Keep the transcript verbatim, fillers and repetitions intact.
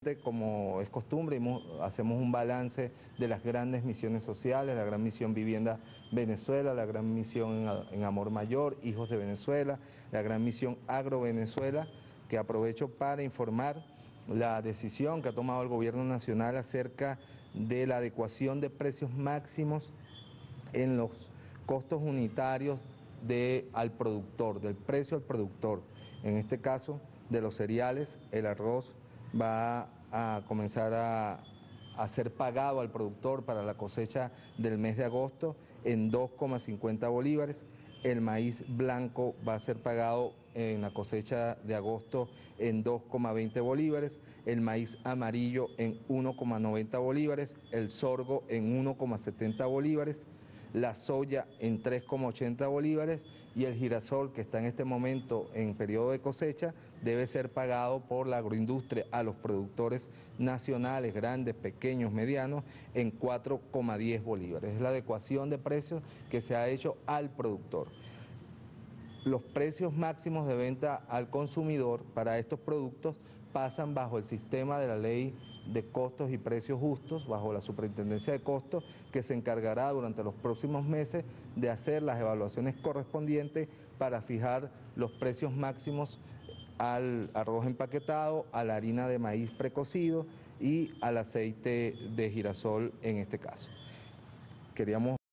Como es costumbre, hacemos un balance de las grandes misiones sociales, la gran misión Vivienda Venezuela, la gran misión en Amor Mayor, Hijos de Venezuela, la gran misión Agro Venezuela, que aprovecho para informar la decisión que ha tomado el gobierno nacional acerca de la adecuación de precios máximos en los costos unitarios de, al productor, del precio al productor. En este caso, de los cereales, el arroz va a comenzar a, a ser pagado al productor para la cosecha del mes de agosto en dos coma cincuenta bolívares. El maíz blanco va a ser pagado en la cosecha de agosto en dos coma veinte bolívares, el maíz amarillo en uno coma noventa bolívares, el sorgo en uno coma setenta bolívares, la soya en tres coma ochenta bolívares y el girasol, que está en este momento en periodo de cosecha, debe ser pagado por la agroindustria a los productores nacionales, grandes, pequeños, medianos, en cuatro coma diez bolívares. Es la adecuación de precios que se ha hecho al productor. Los precios máximos de venta al consumidor para estos productos pasan bajo el sistema de la ley de costos y precios justos, bajo la superintendencia de costos, que se encargará durante los próximos meses de hacer las evaluaciones correspondientes para fijar los precios máximos al arroz empaquetado, a la harina de maíz precocido y al aceite de girasol en este caso. Queríamos